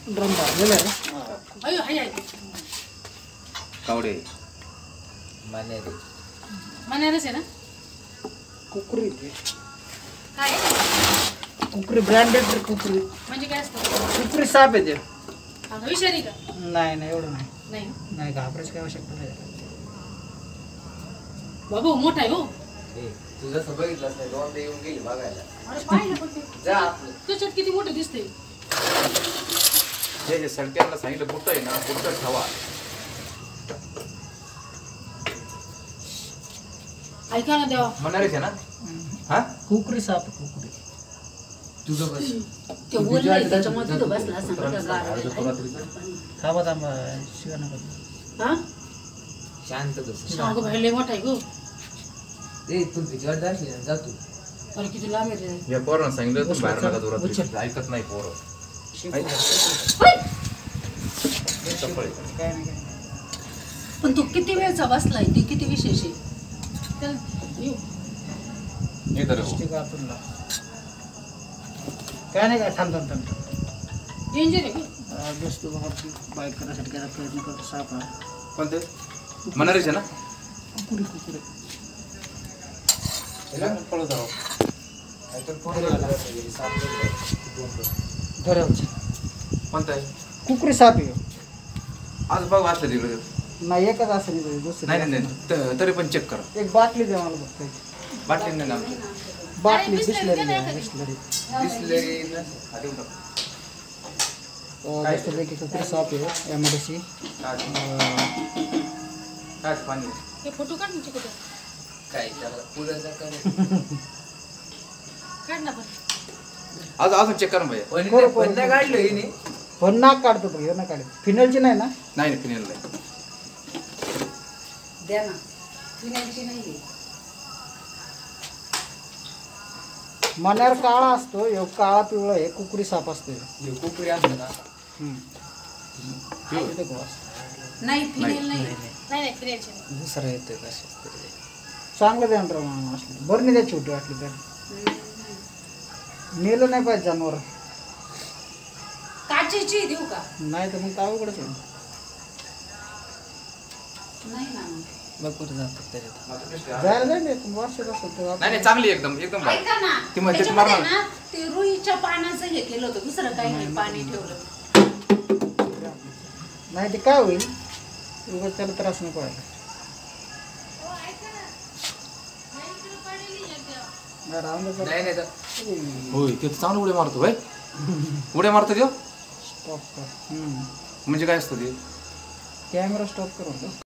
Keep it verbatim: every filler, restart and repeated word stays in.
Drum भरलेलं आहे. अयो हाय हाय कावडे मानेरे मनारस आहे ना कुकरी ते काय कुकरी ब्रँडेड कुकरी म्हणजे काय असतं कुकरी साप आहे ते. आता विषारी का नाही नाही एवढं नाही नाही नाही घाबरायची काय आवश्यकता नाही. बाबू मोठा आहे हो ए तुझं सगळं बघितलंस नाही दोन येऊन गेली बघायला अरे पाहिलं पण ते जा आपलं त्याच्यात किती मोठं दिसतंय हे हे सडक्यांना सांगितलं बुट्ट आहे ना बुट्ट ठेवा. ऐका ना देवा म्हणारेच आहे ना हा कुकरी साप आहे, कुकरी. तुझं बस ते बोललंय त्याच्यामध्ये तो बसला असं का गार थांबा थांबा शिवा नका. हा शांत बस सांगू बाहेर लय मोठा आहे गो ए तू तिच्यावर जाशील ना, जा तू अरे किती लांब आहे रे या पोरांना सांगितलं तुम्ही बाहेर नका जोरात उचल. ऐकत नाही पोरं काय चप्पल काय नाही काय. पण तू किती वेळचा बसलाय ते किती विशेष आहे चल येऊ हे तर हो. ठीक आहे आपण लाव. काय नाही काय थांब थांब थांब थांब. डेंजर आहे गो दोस्त बाबा बाईक करण्यासाठी काय प्रयत्न करतो साप हा. कोणते म्हणारेच आहे ना कुकरी कुकरी पळत जाऊ. धरावची कोणतं आहे कुकरी साप आहे. आज बघ वाचलं तिकडे नाही एकच असं नाही दुसरं नाही नाही नाही त- तरी पण चेक करा. एक बाटली द्या मला बघता बाटली नाही ना आमची. बाटली बिसलरी द्या बिसलरी. दिसले हा, देऊन टाक. मस्तपैकी कुकरी साप आहे यामध्ये काय काय पाणी हे फोटो काढ ना कुठं काय त्याला पुढं कर काढ ना पण आज अजून चेक करा भैया. पण करू, पण करू. नाही काढलं हिने पण नाक काढतो बघ हे ना काढ फिनलची नाही ना. नाही नाही फिनेल नाही द्या ना फिनायची नाही मण्यावर काळा असतो हे काळा पिवळा हे कुकरी साप असते. हे कुकरी असलं का नाही फिनेल नाही नाही नाही फिनायची नाही दुसरं येते कसं चांगलं द्या ना असलं बरं नाही द्या छोटी वाटली तर नेलं नाही पाहिजे जनावर. काचेची देऊ का नाही तर मग काय उघडच आहे. नाही ना बघ कुठे जातात त्याच्यात जायला जाईल एक वर्षात असेल तर नाही नाही चांगली एकदम एकदम भारी. ऐका ना ती म्हणते त्याच्यामध्ये तुम्हाला- ना ते रुईच्या पानाचं हे केलं होतं दुसरं काही नाही पाणी ठेवलं नाही ते काय होईल उगाच त्याला त्रास नाही पडायला. नाही, राहून दे जरा. नाही नाही तर होय ते तर चांगलं उड्या मारतो भाई. उड्या मारतो देव स्टॉप कर. हम्म. म्हणजे काय असतं ते कॅमेरा स्टॉप करून